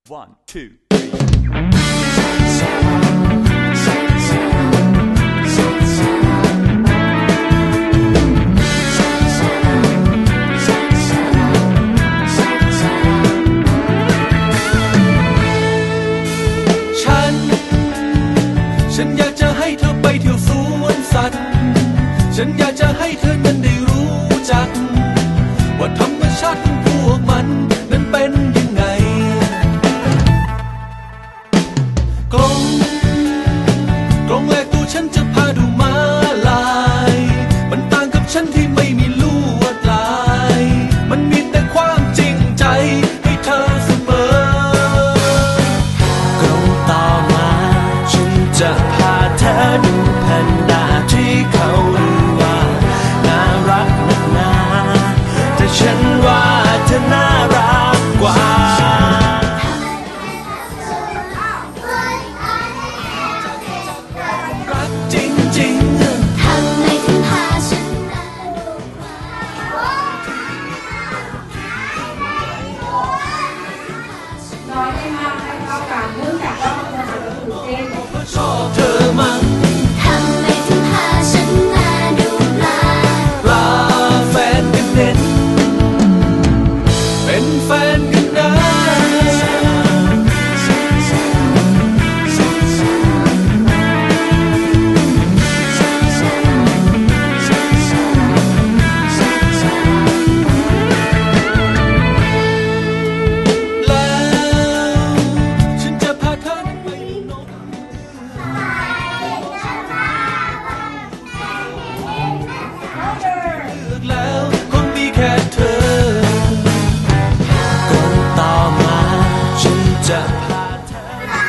1, 2, 3 ฉันอยากจะให้เธอไปเที่ยวสวนสัตว์ฉันอยากจะให้เธอนั้นได้รู้จักว่าธรรมชาติของพวกมันนั้นเป็นยังไงกรงแรกตัวฉันจะพาดูม้าลายมันต่างกับฉันที่ไม่มีลวดลายมันมีแต่ความจริงใจให้เธอเสมอกรงต่อมาฉันจะพาเธอดูแพนด้าที่เขาลือว่าน่ารักนักหนาแต่ฉันว่าเธอน่ารักกว่ารักจริงๆทำไมถึงพาฉันมาดูน้อยไม่มากให้เท่ากันเนื่องจากว่ามันจะถือเส้นชอบเธอมั้งทำไมถึงพาฉันมาดูปลาแฟนกันเด่นเป็นแฟนกันนะแล้วฉันจะพาเธอไปดูนกแล้วคงมีแค่เธอกรงต่อมาฉันจะพาเธอ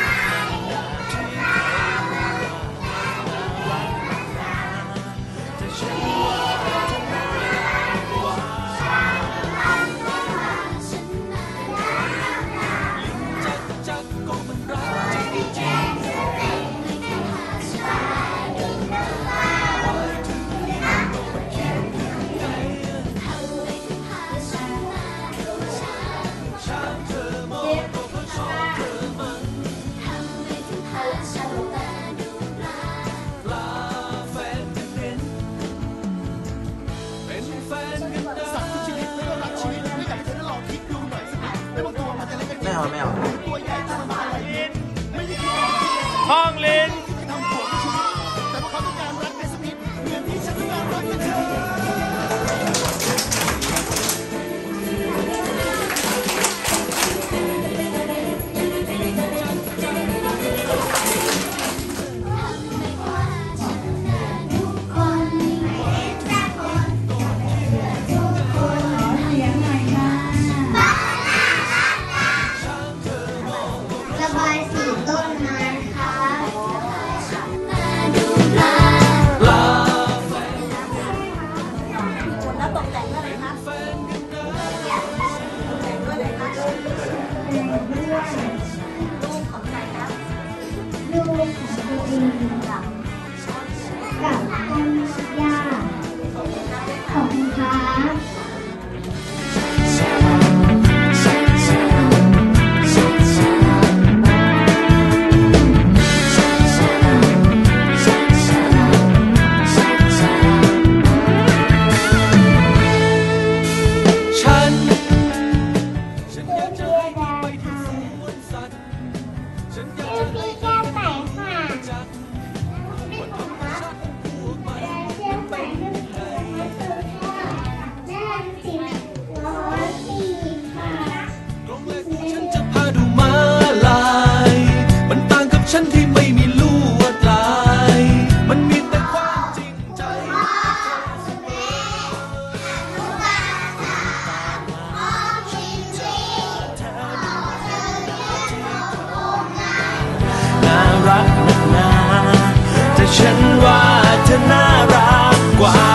จักก็มันรักจริงช้างเธอมองก็เพราะชอบเธอมั้งปลาแฟนกันเด่นเป็นแฟนกันนะสัตว์ทุกชนิดไม่ก็รักชีวิตไม่อยากให้เธอได้ลองคิดดูหน่อยสักนิดไม่บางตัวมันจะเล็กกันไม่เอาตัวใหญ่จะทำอะไรไม่ได้คิดห้องลินที่ทำผัวในชีวิตแต่พวกเขาต้องการรักในสักนิดเหมือนที่ฉันต้องการรักกับเธอระบายสีต้นไม้ค่ะปลาคนแล้วตกแต่งด้วยอะไรคะแฟนกันนะแต่งด้วยอะไรคะรูปของใครคะรูปของตัวเองกับต้นหญ้าของพาฉันอยากจะให้เธอไปเที่ยวสวนสัตว์ฉันอยากจะให้เธอได้รู้จักว่าธรรมชาติของพวกมันเป็นยังไงกรงแรกตัวฉันจะพาดูม้าลายมันต่างกับฉันที่ไม่มีลวดลายมันมีแต่ความจริงใจน่ารักนักหนาแต่ฉันว่าเธอน่ารักกว่า